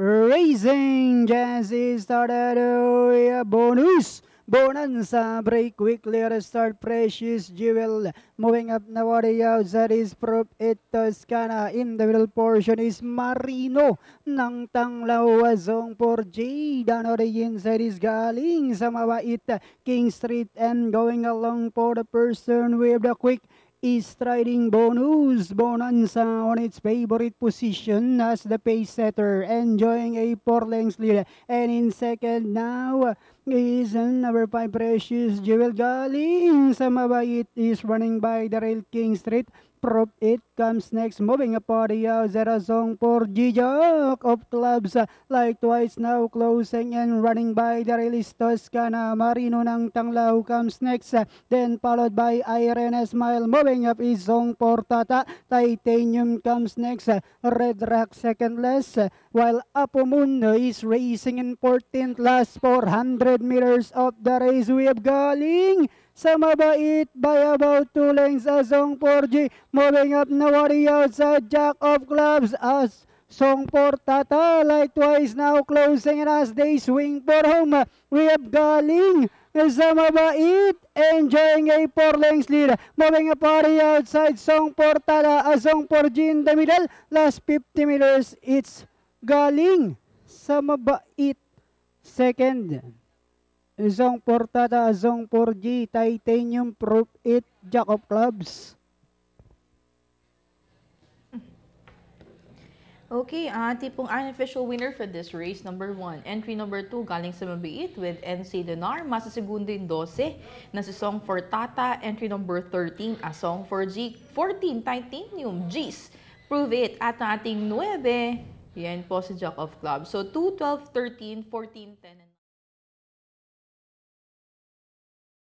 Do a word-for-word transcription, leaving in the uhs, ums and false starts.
Racing Jazzy started uh, bonus. Bonanza break quickly at the start. Precious Jewel moving up now the outside is Prop it Toscana. In the middle portion is Marino ng Tanglaw Zong for J. Down on the inside is Galing sa Mabait King Street and going along for the person with the quick is striding bonus. Bonanza on its favorite position as the pace setter, enjoying a four lengths lead. And in second now is number five Precious Jewel. Galing sa Mabait is running by the rail King Street. Prop it comes next, moving up on the outside song for G-Jock of Clubs. Likewise now closing and running by the release Toscana. Marino ng Tanglaw comes next, then followed by Irene Smile. Moving up is Song for Tata. Titanium comes next, Red Rock second last, while Apo Moon is racing in fourteenth. Last four hundred meters of the race, we have Galing sa Mabait by about two lengths as Song four G. Moving up now on the outside, Jack of Clubs as Song for Tata. Likewise now closing and as they swing for home, we have Galing sa Mabait enjoying a four lengths lead. Moving up on the outside, Song for Tata as Song for G in the middle. Last fifty meters, it's Galing sa Mabait second. Zong for Tata, Zong for G, Titanium, Proof It, Jack of Clubs. Okay, ang ating pong unofficial winner for this race, number one. Entry number two, Galing sa Mabait with N C Donar. Masa segundo yung twelve na si Song for Tata. Entry number thirteen, a Song for G. fourteen, Titanium, G's, Prove It. At ang ating nine, yan po si Jack of Clubs. So two, twelve, thirteen, fourteen, ten,